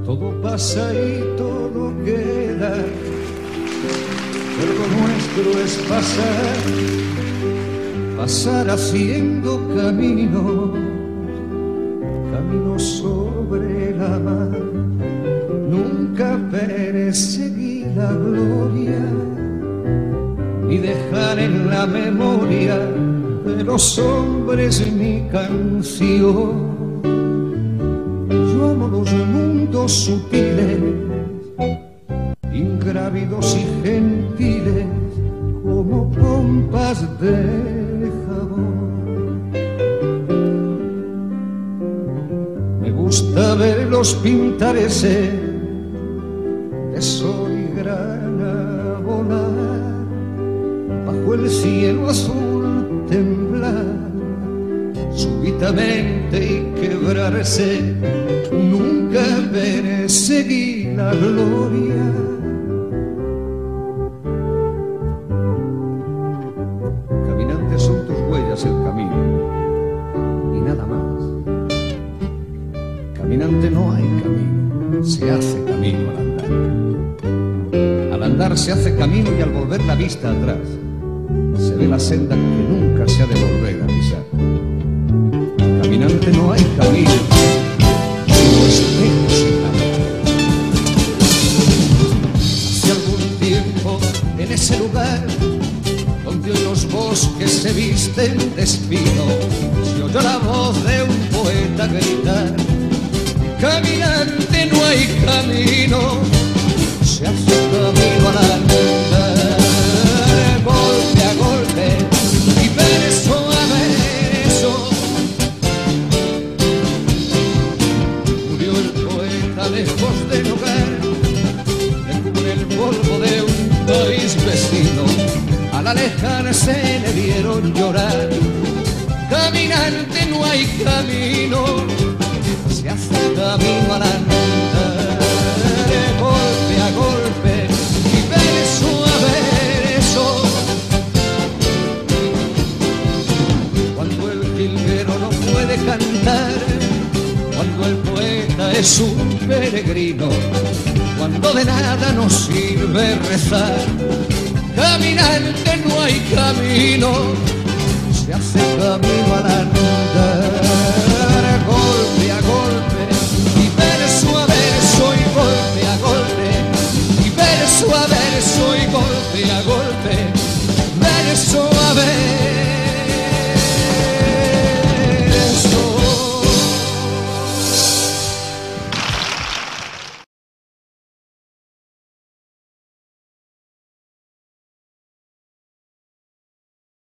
Todo pasa y todo queda, pero lo nuestro es pasar, pasar haciendo camino, camino sobre la mar. Nunca perseguí la gloria, ni dejar en la memoria de los hombres mi canción. Yo amo los mundos sutiles, ingrávidos y gentiles, como pompas de jabón. Me gusta verlos pintar ese de sol y grana volar, bajo el cielo azul temblar súbitamente y quebrarse. Nunca perseguí la gloria. Caminante, son tus huellas el camino y nada más. Caminante, no hay camino, se hace camino al andar. Al andar se hace camino y al volver la vista atrás se ve la senda que nunca se ha de volver a pisar. Caminante, no hay camino, sino espejos sin nada. Hace algún tiempo, en ese lugar donde hoy los bosques se visten de espino, se oyó la voz de un poeta gritar: caminante, no hay camino, se hace camino al andar, golpe a golpe y verso a verso. Murió el poeta lejos del hogar, le cubre el polvo de un país vecino. Al alejarse le vieron llorar. Caminante, no hay camino, se hace camino al andar, golpe a golpe y verso a verso. Cuando el jilguero no puede cantar, cuando el poeta es un peregrino, cuando de nada nos sirve rezar. Caminante, no hay camino, se hace camino al andar, golpe a golpe y verso a verso y golpe a golpe y verso a verso y golpe a golpe, verso a verso.